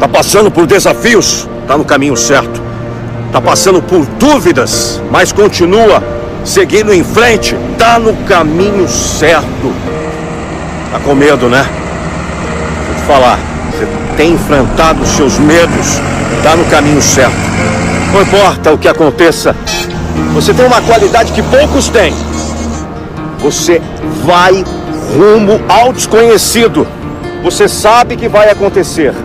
Tá passando por desafios, tá no caminho certo. Tá passando por dúvidas, mas continua seguindo em frente, tá no caminho certo. Tá com medo, né? Vou te falar, você tem enfrentado os seus medos, tá no caminho certo. Não importa o que aconteça, você tem uma qualidade que poucos têm. Você vai rumo ao desconhecido. Você sabe que vai acontecer.